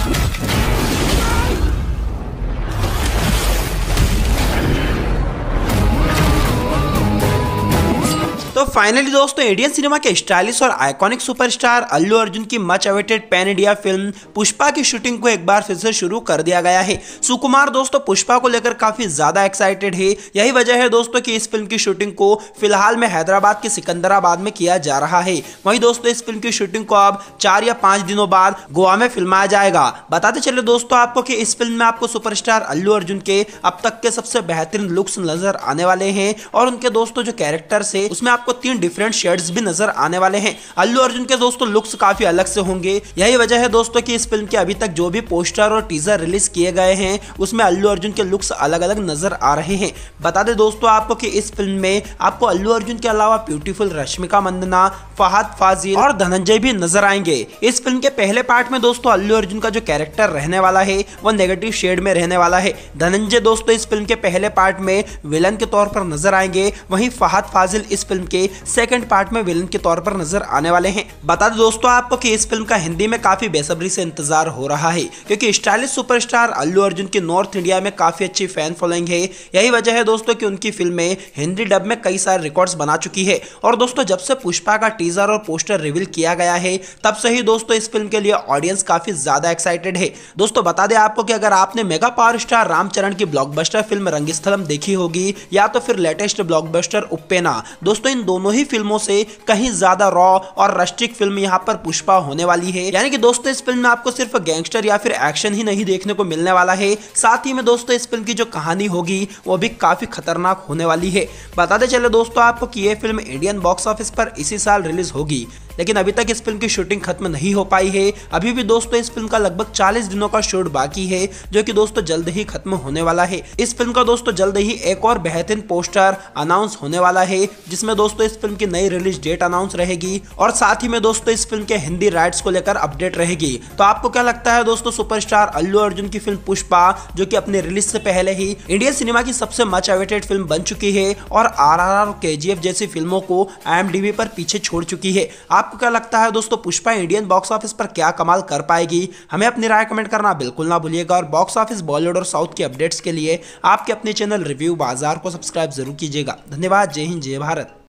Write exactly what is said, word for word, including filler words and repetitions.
तो फाइनली दोस्तों Indian cinema के स्टाइलिश और आइकॉनिक सुपरस्टार अल्लू अर्जुन की much awaited pan India film Pushpa की शूटिंग को एक बार फिर से शुरू कर दिया गया है। सुकुमार दोस्तों पुष्पा को लेकर काफी ज्यादा एक्साइटेड है। यही वजह है दोस्तों कि इस फिल्म की शूटिंग को फिलहाल में हैदराबाद के सिकंदराबाद में किया जा रहा है। वहीं दोस्तों इस फिल्म की शूटिंग को अब चार या पांच दिनों बाद गोवा में फिल्माया जाएगा। बताते चले दोस्तों आपको कि इस फिल्म में आपको सुपरस्टार अल्लू अर्जुन के अब तक के सबसे बेहतरीन लुक्स नजर आने वाले हैं और उनके दोस्तों जो कैरेक्टर्स है उसमें आपको तीन डिफरेंट शेड्स भी नजर आने वाले हैं। अल्लू अर्जुन के दोस्तों लुक्स काफी अलग से होंगे। यही वजह है दोस्तों कि इस फिल्म के अभी तक जो भी पोस्टर और टीजर रिलीज किए गए हैं उसमें अल्लू अर्जुन के लुक्स अलग अलग नजर आ रहे हैं। बता दें दोस्तों आपको कि इस फिल्म में आपको अल्लू अर्जुन के अलावा ब्यूटीफुल रश्मिका मंदना, फहद फाजिल और धनंजय भी नजर आएंगे। इस फिल्म के पहले पार्ट में दोस्तों अल्लू अर्जुन का जो कैरेक्टर रहने वाला है वो नेगेटिव शेड में रहने वाला है। धनंजय दोस्तों इस फिल्म के पहले पार्ट में विलन के तौर पर नजर आएंगे। वहीं फहद फाजिल इस फिल्म के सेकंड पार्ट में विलन के तौर पर नजर आने वाले हैं। बता दो दोस्तों आपको कि इस फिल्म का हिंदी में काफी बेसब्री से इंतजार हो रहा है क्योंकि स्टाइलिश सुपरस्टार अल्लू अर्जुन की नॉर्थ इंडिया में काफी अच्छी फैन फॉलोइंग है। यही वजह है दोस्तों कि उनकी फिल्में हिंदी डब में कई सारे रिकॉर्ड्स बना चुकी है। और दोस्तों जब से पुष्पा का टीजर और पोस्टर रिवील किया गया है तब से ही दोस्तों इस फिल्म के लिए ऑडियंस काफी ज्यादा एक्साइटेड है। दोस्तों बता दें आपको कि अगर आपने मेगा पावर स्टार रामचरण की ब्लॉकबस्टर फिल्म रंगस्थलम देखी होगी या तो फिर लेटेस्ट ब्लॉकबस्टर उप्पेना, दोस्तों इन दोनों ही फिल्मों से कहीं ज्यादा रॉ और रस्टिक फिल्म यहाँ पर पुष्पा होने वाली है। यानी कि दोस्तों इस फिल्म में आपको सिर्फ गैंगस्टर या फिर एक्शन ही नहीं देखने को मिलने वाला है, साथ ही में दोस्तों इस फिल्म की जो कहानी होगी वो भी काफी खतरनाक होने वाली है। बताते चले दोस्तों आपको कि ये फिल्म इंडियन बॉक्स ऑफिस पर इसी साल रिलीज होगी, लेकिन अभी तक इस फिल्म की शूटिंग खत्म नहीं हो पाई है। अभी भी दोस्तों इस फिल्म का लगभग चालीस दिनों का शूट बाकी है जो कि दोस्तों जल्द ही खत्म होने वाला है। इस फिल्म का दोस्तों जल्द ही एक और बेहतरीन पोस्टर अनाउंस होने वाला है जिसमें दोस्तों इस फिल्म की नई रिलीज डेट अनाउंस रहेगी और साथ ही में दोस्तों इस फिल्म के हिंदी राइट्स को लेकर अपडेट रहेगी। तो आपको क्या लगता है दोस्तों सुपरस्टार अल्लू अर्जुन की फिल्म पुष्पा जो कि अपने रिलीज से पहले ही इंडियन सिनेमा की सबसे मच अवेटेड फिल्म बन चुकी है और आरआरआर और केजीएफ जैसी फिल्मों को आईएमडीबी पर पीछे छोड़ चुकी है, आपको क्या लगता है दोस्तों पुष्पा इंडियन बॉक्स ऑफिस पर क्या कमाल कर पाएगी? हमें अपनी राय कमेंट करना बिल्कुल ना भूलिएगा और बॉक्स ऑफिस बॉलीवुड और साउथ के अपडेट्स के लिए आपके अपने चैनल रिव्यू बाजार को सब्सक्राइब जरूर कीजिएगा। धन्यवाद। जय हिंद, जय भारत।